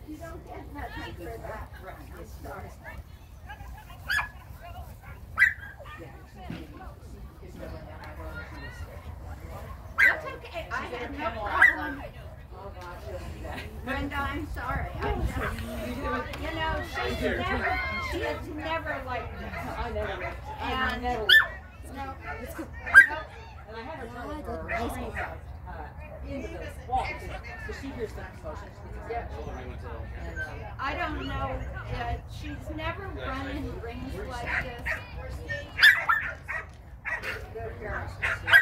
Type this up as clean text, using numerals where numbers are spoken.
You don't get nothing for that. I'm sorry. That's okay. I had no problem. Brenda, I'm sorry. You know, she has never liked me. I never. And never. no, And I had her tell her into the wall because she hears the explosion. I don't know. She's never run in rings like this.